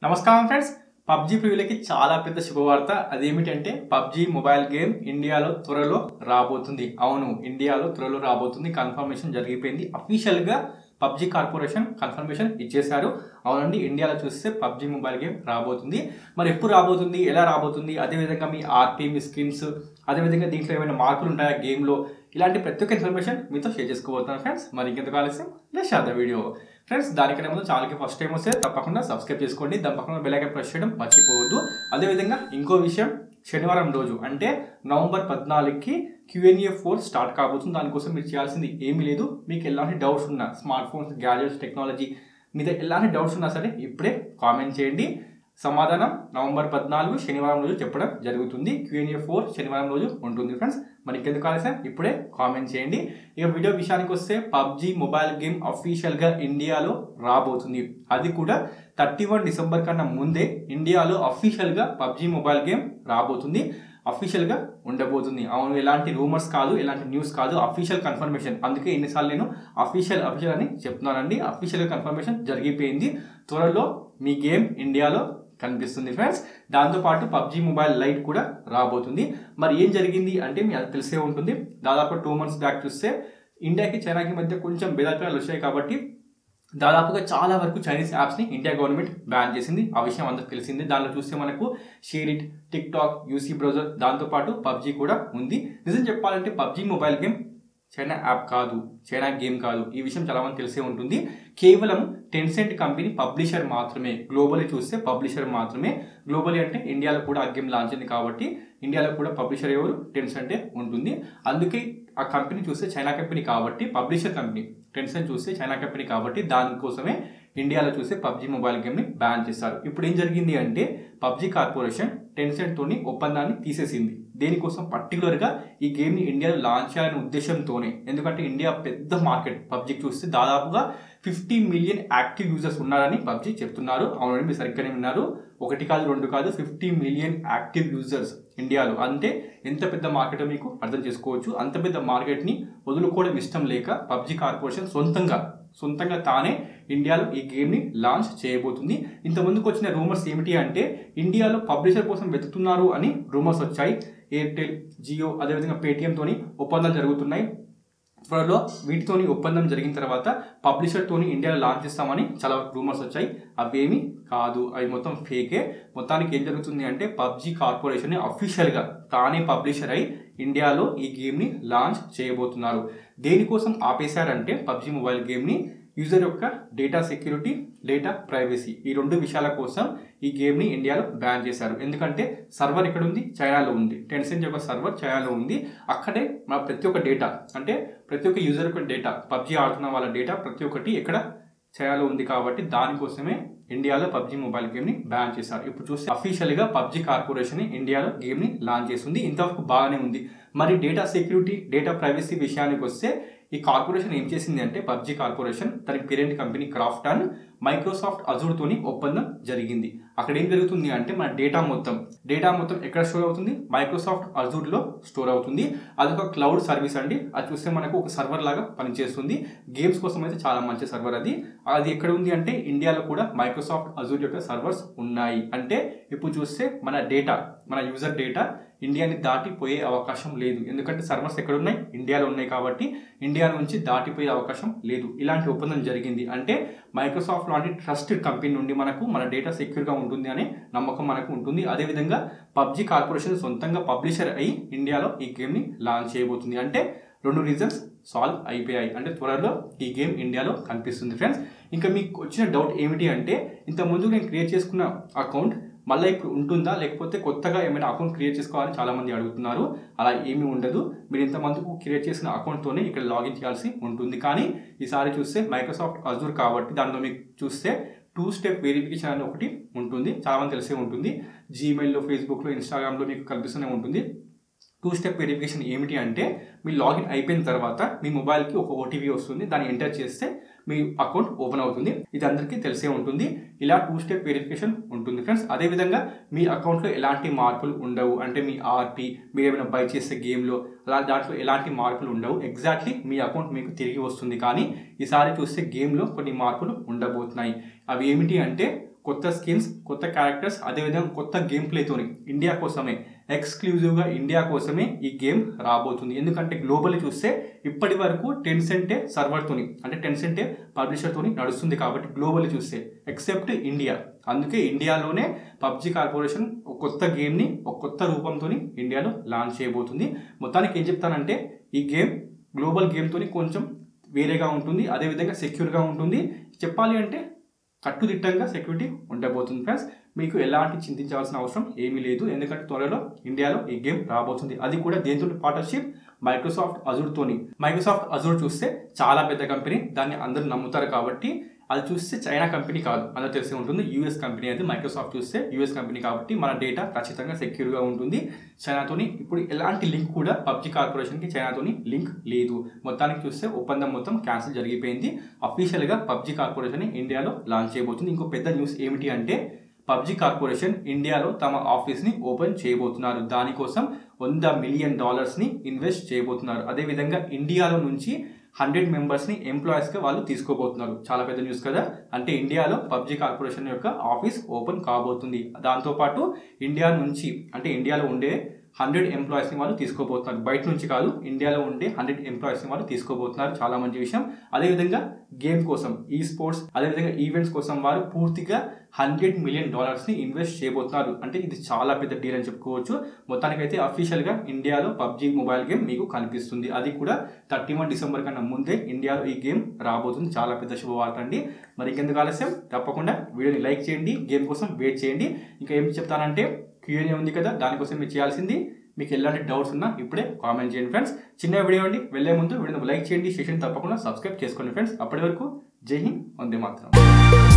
నమస్కారం friends. PUBG ప్రివ్యూలకి చాలా పెద్ద శుభవార్త. అదేమిటంటే పబ్జీ మొబైల్ గేమ్ ఇండియాలో త్వరలో రాబోతుంది. అవును, ఇండియాలో త్వరలో రాబోతుంది. కన్ఫర్మేషన్ జరిగిపోయింది. అఫీషియల్ గా పబ్జీ కార్పొరేషన్ కన్ఫర్మేషన్ ఇచ్చేశారు. అవునండి, ఇండియాలో చూస్తే పబ్జీ మొబైల్ గేమ్ రాబోతుంది. మరి ఎప్పుడు రాబోతుంది, ఎలా రాబోతుంది, అదేవిధంగా మీ ఆర్పీ, మీ స్కిన్స్, అదేవిధంగా దీంట్లో ఏమైనా మార్పులు ఉంటాయా గేమ్లో, ఇలాంటి ప్రతి ఒక్క ఇన్ఫర్మేషన్ మీతో షేర్ చేసుకోబోతున్నాను ఫ్రెండ్స్. మరి ఇంకెందుకు ఆలస్యం, let's start the video. Friends, దానికన్నా ముందు ఛానల్కి ఫస్ట్ టైం వస్తే తప్పకుండా సబ్స్క్రైబ్ చేసుకోండి. దాని పక్కన బెల్ ఐకాన్ ప్రెస్ చేయడం మర్చిపోవద్దు. అదేవిధంగా ఇంకో విషయం, శనివారం రోజు అంటే నవంబర్ 14కి Q&A 4 స్టార్ట్ కాబోతుంది. దానికోసం మీరు చేయాల్సింది ఏమీ లేదు. మీకు ఎలాంటి డౌట్స్ ఉన్నా, స్మార్ట్ ఫోన్స్, గ్యాజెట్స్, టెక్నాలజీ మీద ఎలాంటి డౌట్స్ ఉన్నా సరే ఇప్పుడే కామెంట్ చేయండి. సమాధానం నవంబర్ 14 శనివారం రోజు చెప్పడం జరుగుతుంది. Q&A 4 శనివారం రోజు ఉంటుంది ఫ్రెండ్స్. మరి ఇంకెందుకు ఆలస్యం, ఇప్పుడే కామెంట్ చేయండి. ఇక వీడియో విషయానికి వస్తే పబ్జీ మొబైల్ గేమ్ అఫీషియల్గా ఇండియాలో రాబోతుంది. అది కూడా 31 డిసెంబర్ కన్నా ముందే ఇండియాలో అఫీషియల్గా పబ్జీ మొబైల్ గేమ్ రాబోతుంది. అఫీషియల్గా ఉండబోతుంది. అవును, ఎలాంటి రూమర్స్ కాదు, ఎలాంటి న్యూస్ కాదు, అఫీషియల్ కన్ఫర్మేషన్. అందుకే ఎన్నిసార్లు నేను అఫీషియల్ అని చెప్తున్నానండి. అఫీషియల్గా కన్ఫర్మేషన్ జరిగిపోయింది. త్వరలో మీ గేమ్ ఇండియాలో కనిపిస్తుంది ఫ్రెండ్స్. దాంతోపాటు పబ్జీ మొబైల్ లైట్ కూడా రాబోతుంది. మరి ఏం జరిగింది అంటే మీ అది తెలిసే ఉంటుంది. దాదాపు 2 months బ్యాక్ చూస్తే ఇండియాకి చైనాకి మధ్య కొంచెం భేదాభిప్రాయాలు వచ్చాయి. కాబట్టి దాదాపుగా చాలా వరకు చైనీస్ యాప్స్ని ఇండియా గవర్నమెంట్ బ్యాన్ చేసింది. ఆ విషయం అందరికి తెలిసింది. దానిలో చూస్తే మనకు షేరిట్, టిక్టాక్, యూసీ బ్రౌజర్, దాంతోపాటు పబ్జీ కూడా ఉంది. నిజం చెప్పాలంటే PUBG mobile game China app కాదు, చైనా గేమ్ కాదు. ఈ విషయం చాలా మంది తెలిసే ఉంటుంది. కేవలం టెన్సెంట్ కంపెనీ పబ్లిషర్ మాత్రమే. గ్లోబలీ చూస్తే పబ్లిషర్ మాత్రమే. గ్లోబలీ అంటే ఇండియాలో కూడా ఆ గేమ్ లాంచ్ అయింది కాబట్టి ఇండియాలో కూడా పబ్లిషర్ ఎవరు, టెన్సెంటే ఉంటుంది. అందుకే ఆ కంపెనీ చూస్తే చైనా కంపెనీ కాబట్టి పబ్లిషర్ కంపెనీ. టెన్సెంట్ చూస్తే చైనా కంపెనీ కాబట్టి దానికోసమే ఇండియాలో చూస్తే పబ్జీ మొబైల్ గేమ్ని బ్యాన్ చేశారు. ఇప్పుడు ఏం జరిగింది అంటే పబ్జీ కార్పొరేషన్ టెన్సెంట్తోని ఒప్పందాన్ని తీసేసింది. దేనికోసం, పర్టికులర్గా ఈ గేమ్ని ఇండియాలో లాంచ్ చేయాలనే ఉద్దేశంతోనే. ఎందుకంటే ఇండియా పెద్ద మార్కెట్. పబ్జీకి చూస్తే దాదాపుగా 50 million యాక్టివ్ యూజర్స్ ఉన్నారని పబ్జీ చెప్తున్నారు. అవునండి, మీరు సరిగ్గానే విన్నారు. 1 కాదు 2 కాదు, 50 million యాక్టివ్ యూజర్స్ ఇండియాలో. అంటే ఎంత పెద్ద మార్కెట్ మీకు అర్థం చేసుకోవచ్చు. అంత పెద్ద మార్కెట్ని వదులుకోవడం ఇష్టం లేక పబ్జీ కార్పొరేషన్ సొంతంగా తానే ఇండియాలో ఈ గేమ్ని లాంచ్ చేయబోతుంది. ఇంతకుముందుకు వచ్చిన రూమర్స్ ఏమిటి అంటే ఇండియాలో పబ్లిషర్ కోసం వెతుకుతున్నారు అని రూమర్స్ వచ్చాయి. ఎయిర్టెల్, జియో, అదేవిధంగా పేటిఎం తోని ఒప్పందాలు జరుగుతున్నాయి. త్వరలో వీటితోని ఒప్పందం జరిగిన తర్వాత పబ్లిషర్ తోని ఇండియాలో లాంచ్ చేస్తామని చాలా రూమర్స్ వచ్చాయి. అవేమీ కాదు, అవి మొత్తం ఫేకే. మొత్తానికి ఏం జరుగుతుంది అంటే పబ్జీ కార్పొరేషన్ అఫీషియల్గా తానే పబ్లిషర్ అయి ఇండియాలో ఈ గేమ్ని లాంచ్ చేయబోతున్నారు. దేనికోసం ఆపేశారంటే పబ్జీ మొబైల్ గేమ్ని యూజర్ యొక్క డేటా సెక్యూరిటీ, డేటా ప్రైవసీ, ఈ 2 విషయాల కోసం ఈ గేమ్ని ఇండియాలో బ్యాన్ చేశారు. ఎందుకంటే సర్వర్ ఎక్కడ ఉంది, చైనాలో ఉంది. టెన్సెంట్ యొక్క సర్వర్ చైనాలో ఉంది. అక్కడే మన ప్రతి ఒక్క డేటా, అంటే ప్రతి ఒక్క యూజర్ యొక్క డేటా, పబ్జీ ఆడుతున్న వాళ్ళ డేటా ప్రతి ఒక్కటి ఎక్కడ చైనాలో ఉంది. కాబట్టి దానికోసమే ఇండియాలో పబ్జీ మొబైల్ గేమ్ని బ్యాన్ చేశారు. ఇప్పుడు చూస్తే అఫీషియల్గా పబ్జీ కార్పొరేషన్ ఇండియాలో గేమ్ని లాంచ్ చేస్తుంది. ఇంతవరకు బాగానే ఉంది. మరి డేటా సెక్యూరిటీ, డేటా ప్రైవసీ విషయానికి వస్తే ఈ కార్పొరేషన్ ఏం చేసింది అంటే పబ్జీ కార్పొరేషన్ తన parent company Krafton Microsoft Azure తోని ఒప్పందం జరిగింది. అక్కడ ఏం జరుగుతుంది అంటే మన డేటా మొత్తం ఎక్కడ స్టోర్ అవుతుంది, మైక్రోసాఫ్ట్ అజూర్లో స్టోర్ అవుతుంది. అదొక క్లౌడ్ సర్వీస్ అండి. అది చూస్తే మనకు ఒక సర్వర్ లాగా పనిచేస్తుంది. గేమ్స్ కోసం అయితే చాలా మంచి సర్వర్ అది ఎక్కడ ఉంది అంటే ఇండియాలో కూడా మైక్రోసాఫ్ట్ అజూర్ యొక్క సర్వర్స్ ఉన్నాయి. అంటే ఇప్పుడు చూస్తే మన యూజర్ డేటా ఇండియాని దాటిపోయే అవకాశం లేదు. ఎందుకంటే సర్వర్స్ ఎక్కడ ఉన్నాయి, ఇండియాలో ఉన్నాయి. కాబట్టి ఇండియా నుంచి దాటిపోయే అవకాశం లేదు. ఇలాంటి ఒప్పందం జరిగింది అంటే మైక్రోసాఫ్ట్ లాంటి ట్రస్టెడ్ కంపెనీ నుండి మన డేటా సెక్యూర్గా ఉంటుంది అనే నమ్మకం మనకు ఉంటుంది. అదేవిధంగా పబ్జీ కార్పొరేషన్ సొంతంగా పబ్లిషర్ అయి ఇండియాలో ఈ గేమ్ని లాంచ్ చేయబోతుంది. అంటే 2 రీజన్స్ సాల్వ్ అయిపోయాయి. అంటే త్వరలో ఈ గేమ్ ఇండియాలో కనిపిస్తుంది ఫ్రెండ్స్. ఇంకా మీకు వచ్చిన డౌట్ ఏమిటి అంటే ఇంతకుముందు నేను క్రియేట్ చేసుకున్న అకౌంట్ మళ్ళీ ఇప్పుడు ఉంటుందా, లేకపోతే కొత్తగా ఏమైనా అకౌంట్ క్రియేట్ చేసుకోవాలని చాలామంది అడుగుతున్నారు. అలా ఏమీ ఉండదు. మీరు ఇంతమందికి క్రియేట్ చేసిన అకౌంట్తోనే ఇక్కడ లాగిన్ చేయాల్సి ఉంటుంది. కానీ ఈసారి చూస్తే మైక్రోసాఫ్ట్ అజూర్ కాబట్టి దానిలో మీకు చూస్తే 2-step వెరిఫికేషన్ అని ఒకటి ఉంటుంది. చాలామంది తెలిసే ఉంటుంది. జీమెయిల్లో, ఫేస్బుక్లో, ఇన్స్టాగ్రామ్లో మీకు కనిపిస్తూనే ఉంటుంది. 2-step వెరిఫికేషన్ ఏమిటి అంటే మీ లాగిన్ అయిపోయిన తర్వాత మీ మొబైల్కి ఒక ఓటీపీ వస్తుంది. దాన్ని ఎంటర్ చేస్తే మీ అకౌంట్ ఓపెన్ అవుతుంది. ఇది అందరికీ తెలిసే ఉంటుంది. ఇలా 2-step వెరిఫికేషన్ ఉంటుంది ఫ్రెండ్స్. అదేవిధంగా మీ అకౌంట్లో ఎలాంటి మార్పులు ఉండవు. అంటే మీ ఆర్పీ, మీరు ఏమైనా బై చేసే గేమ్లో దాంట్లో ఎలాంటి మార్పులు ఉండవు. ఎగ్జాక్ట్లీ మీ అకౌంట్ మీకు తిరిగి వస్తుంది. కానీ ఈసారి చూస్తే గేమ్లో కొన్ని మార్పులు ఉండబోతున్నాయి. అవి ఏమిటి అంటే కొత్త స్కిన్స్, కొత్త క్యారెక్టర్స్, అదేవిధంగా కొత్త గేమ్ ప్లేతోని ఇండియా కోసమే, ఎక్స్క్లూజివ్గా ఇండియా కోసమే ఈ గేమ్ రాబోతుంది. ఎందుకంటే గ్లోబల్ చూస్తే ఇప్పటి వరకు టెన్సెంటే సర్వర్తోని, అంటే టెన్సెంటే పబ్లిషర్తోని నడుస్తుంది కాబట్టి గ్లోబల్ చూస్తే ఎక్సెప్ట్ ఇండియా. అందుకే ఇండియాలోనే పబ్జి కార్పొరేషన్ ఒక కొత్త గేమ్ని ఒక కొత్త రూపంతో ఇండియాలో లాంచ్ చేయబోతుంది. మొత్తానికి ఏం చెప్తానంటే ఈ గేమ్ గ్లోబల్ గేమ్తోని కొంచెం వేరేగా ఉంటుంది, అదేవిధంగా సెక్యూర్గా ఉంటుంది. చెప్పాలి అంటే కట్టుదిట్టంగా సెక్యూరిటీ ఉండబోతుంది ఫ్రెండ్స్. మీకు ఎలాంటి చింతించాల్సిన అవసరం ఏమీ లేదు, ఎందుకంటే త్వరలో ఇండియాలో ఈ గేమ్ రాబోతుంది. అది కూడా దేంతో పార్ట్నర్షిప్ మైక్రోసాఫ్ట్ అజూర్తోని. మైక్రోసాఫ్ట్ అజూర్ చూస్తే చాలా పెద్ద కంపెనీ, దాన్ని అందరూ నమ్ముతారు కాబట్టి. అది చూస్తే చైనా కంపెనీ కాదు, అందరూ తెలిసి ఉంటుంది, యూఎస్ కంపెనీ. అది మైక్రోసాఫ్ట్ చూస్తే యూఎస్ కంపెనీ కాబట్టి మన డేటా ఖచ్చితంగా సెక్యూర్గా ఉంటుంది. చైనాతోని ఇప్పుడు ఎలాంటి లింక్ కూడా పబ్జి కార్పొరేషన్కి చైనాతోని లింక్ లేదు. మొత్తానికి చూస్తే ఒప్పందం మొత్తం క్యాన్సిల్ జరిగిపోయింది. అఫీషియల్గా పబ్జి కార్పొరేషన్ ఇండియాలో లాంచ్ చేయబోతుంది. ఇంకో పెద్ద న్యూస్ ఏమిటి అంటే పబ్జి కార్పొరేషన్ ఇండియాలో తమ ఆఫీస్ని ఓపెన్ చేయబోతున్నారు. దానికోసం $100 మిలియన్ ఇన్వెస్ట్ చేయబోతున్నారు. అదేవిధంగా ఇండియాలో నుంచి 100 మెంబర్స్ని ఎంప్లాయీస్గా వాళ్ళు తీసుకోబోతున్నారు. చాలా పెద్ద న్యూస్ కదా. అంటే ఇండియాలో పబ్జి కార్పొరేషన్ యొక్క ఆఫీస్ ఓపెన్ కాబోతుంది. దాంతోపాటు ఇండియా నుంచి, అంటే ఇండియాలో ఉండే 100 ఎంప్లాయీస్ని వాళ్ళు తీసుకోబోతున్నారు. బయట నుంచి కాదు, ఇండియాలో ఉండే 100 ఎంప్లాయీస్ని వాళ్ళు తీసుకోబోతున్నారు. చాలా మంచి విషయం. అదేవిధంగా గేమ్ కోసం, ఈ స్పోర్ట్స్, అదేవిధంగా ఈవెంట్స్ కోసం వారు పూర్తిగా $100 మిలియన్ ఇన్వెస్ట్ చేయబోతున్నారు. అంటే ఇది చాలా పెద్ద డీల్ అని చెప్పుకోవచ్చు. మొత్తానికైతే అఫీషియల్గా ఇండియాలో పబ్జి మొబైల్ గేమ్ మీకు కనిపిస్తుంది. అది కూడా 31 డిసెంబర్ కన్నా ముందే ఇండియాలో ఈ గేమ్ రాబోతుంది. చాలా పెద్ద శుభవార్త అండి. మరి ఇంకెందుకు ఆలస్యం, తప్పకుండా వీడియోని లైక్ చేయండి, గేమ్ కోసం వెయిట్ చేయండి. ఇంకా ఏం చెప్తానంటే Q&A ఉంది కదా, దానికోసం మీరు చేయాల్సింది, మీకు ఎలాంటి డౌట్స్ ఉన్నా ఇప్పుడే కామెంట్ చేయండి ఫ్రెండ్స్. చిన్న వీడియో అండి, వెళ్ళే ముందు వీడియోని లైక్ చేయండి, సెషన్ తప్పకుండా సబ్స్క్రైబ్ చేసుకోండి ఫ్రెండ్స్. అప్పటి వరకు జై హింద్, వందే మాతరం.